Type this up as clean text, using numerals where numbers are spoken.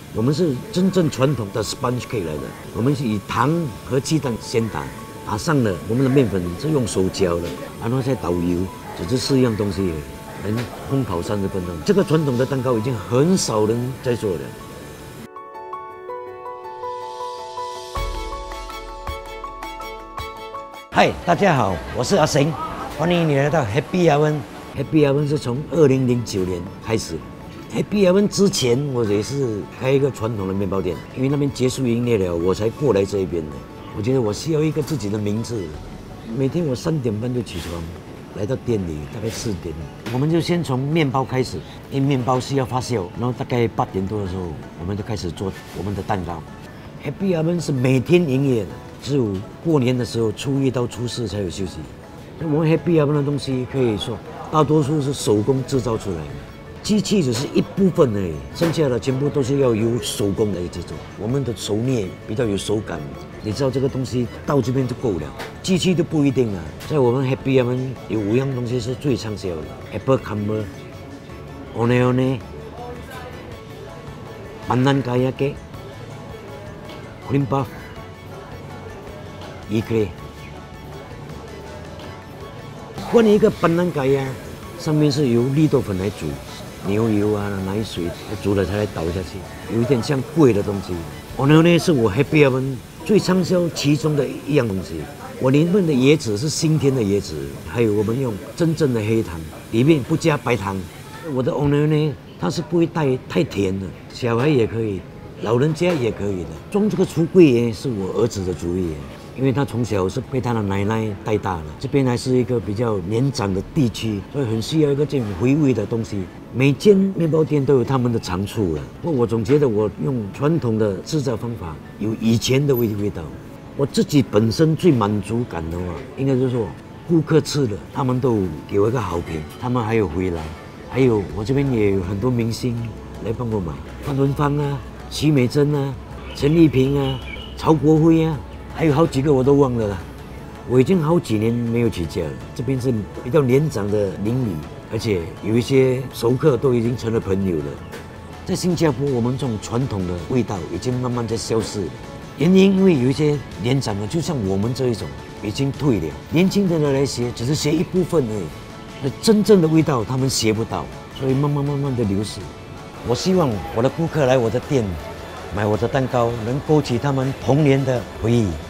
我们是真正传统的 sponge cake 来的，我们是以糖和鸡蛋先打上了我们的面粉是用手搅的，然后再倒油，只是4样东西，能烘烤30分钟。这个传统的蛋糕已经很少人在做了。嗨，大家好，我是阿成，欢迎你来到 Happy Oven。Happy Oven 是从2009年开始。Happy Oven 之前，我也是开一个传统的面包店，因为那边结束营业了，我才过来这一边的。我觉得我需要一个自己的名字。每天我3点半就起床，来到店里，大概4点，我们就先从面包开始，因为面包需要发酵，然后大概8点多的时候，我们就开始做我们的蛋糕。Happy Oven 是每天营业的，只有过年的时候，初1到初4才有休息。那我们 Happy Oven 的东西可以说大多数是手工制造出来的。机器只是一部分而已，剩下的全部都是要由手工来制作。我们的手捏比较有手感，你知道这个东西到这边就够了，机器就不一定了。在我们 Happy Oven 有5样东西是最畅销的 ：Apple Crumble、One Banana Kaya Cake、Cream Puff、Eclair。关于一个 Banana Kaya， 上面是由绿豆粉来煮。牛油啊、奶水煮了才来倒下去，有一点像贵的东西。呢是我 Happy Oven 最畅销其中的一样东西。我里面的椰子是新鲜的椰子，还有我们用真正的黑糖，里面不加白糖。我的呢，它是不会太甜的，小孩也可以，老人家也可以的。装这个橱柜是我儿子的主意。因为他从小是被他的奶奶带大的，这边还是一个比较年长的地区，所以很需要一个这种回味的东西。每间面包店都有他们的长处了，不过我总觉得我用传统的制造方法有以前的味道。我自己本身最满足感的话，应该就是说顾客吃了，他们都给我一个好评，他们还有回来。还有我这边也有很多明星来帮我买，范文芳啊、徐美珍啊、陈丽萍啊、曹国辉啊。还有好几个我都忘了啦，我已经好几年没有起价了。这边是比较年长的邻里，而且有一些熟客都已经成了朋友了。在新加坡，我们这种传统的味道已经慢慢在消失了。原因因为有一些年长的，就像我们这一种已经退了，年轻的人来学，只是学一部分而已。那真正的味道他们学不到，所以慢慢的流失。我希望我的顾客来我的店买我的蛋糕，能勾起他们童年的回忆。